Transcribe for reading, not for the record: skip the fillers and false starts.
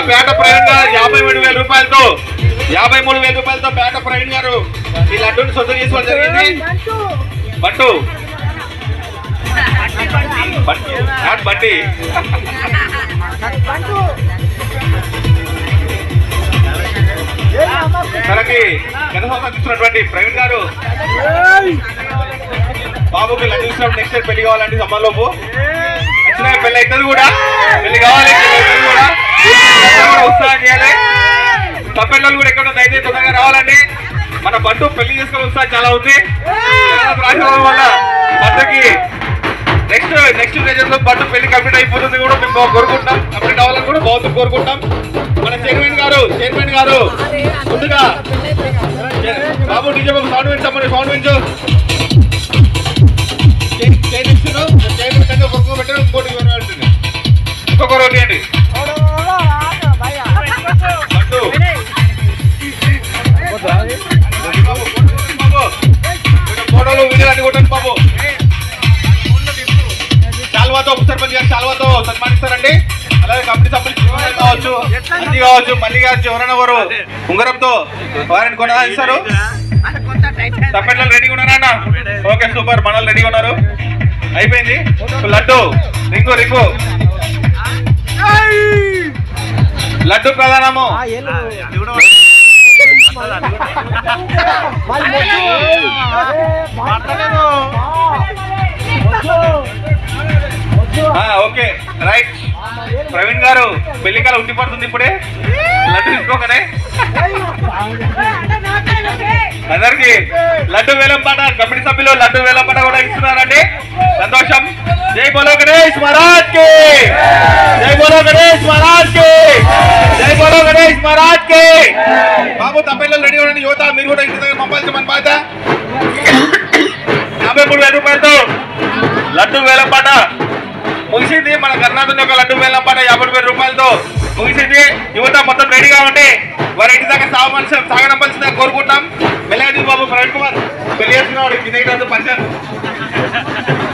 పేట ప్రవీణ్ గారు 53,000 రూపాయలతో 53,000 రూపాయలతో పేట ప్రవీణ్ గారు ఈ లడ్డూని సొంతం చేసుకోవడం జరిగింది. బట్టు బట్టి తనకి గణహోమం తీసుకున్నటువంటి ప్రవీణ్ గారు బాబుకి లడ్డు ఇచ్చినప్పుడు నెక్స్ట్ ఇయర్ పెళ్లి కావాలంటే సమ్మర్లోపు ఖచ్చితంగా పెళ్లి అవుతుంది కూడా, పెళ్లి కావాలి కూడా ఉత్సాహం చేయాలి. తప్పెళ్ళు కూడా ఎక్కడ అయితే తొందరగా రావాలండి. మన బంటు పెళ్లి చేసుకునే ఉత్సాహం చాలా ఉంది. రాకపోవడం వల్ల బంటుకి నెక్స్ట్ రేజర్ లో బంటు పెళ్లి కంప్లీట్ అయిపోతుంది కూడా మేము కోరుకుంటాం. కంప్లీట్ అవ్వాలని కూడా బాగుంది కోరుకుంటాం. మన చైర్మన్ గారు ముందుగా బాబు డీజే బాబు సౌండ్ పెంచమని సౌండ్ పెంచు ఇంకొక రోటీ అండి ఫోటోలు వీడియోలు కొట్టండి బాబు. చాల్వాతో ఉపసర్పంచ్ గారు చాల్వాతో సన్మానిస్తారండి. అలాగే కమిటీ సభ్యులు కావచ్చు, మంచి కావచ్చు, మల్లి కావచ్చు, ఎవరైనా వారు ఉంగరంతో వారిని కొనసాగిస్తారు. తప్పెట్లు రెడీగా ఉన్నారా? ఓకే సూపర్, మనలు రెడీగా ఉన్నారు. అయిపోయింది. లడ్డు రింగు లడ్డు ప్రధానము ఓకే రైట్. ప్రవీణ్ గారు పెళ్లికాల ఉట్టి పడుతుంది ఇప్పుడే, లడ్డు తీసుకోకనే అందరికి లడ్డు వేలం పాట కమిటీ సభ్యులు లడ్డు వేలం పాట కూడా ఇస్తున్నారండి. సంతోషం. జై బోలో గణేష్ మహారాజ్ కి, జై బోలో గణేష్ మహారాజ్ కి, జై బోలో గణేష్ మహారాజ్ కి. బాబు తప్పెళ్ళు రెడీ ఉండండి. యువత మీరు కూడా ఇంటి దగ్గర పంపాల్సి మన బాధ. 53,000 రూపాయలతో లడ్డు వేలం పాట ముగిసింది. మన కర్ణాటక యొక్క లడ్డు వేలం పాట 50,000 రూపాయలతో ముగిసింది. యువత మొత్తం రెడీగా ఉంటే వారి ఇంటి దగ్గర సాగనంపాల్సిందిగా కోరుకుంటాం. వెళ్ళండి బాబు ప్రవీణ్ కుమార్ పెళ్లి చేస్తున్నాడు కింద పరిచయం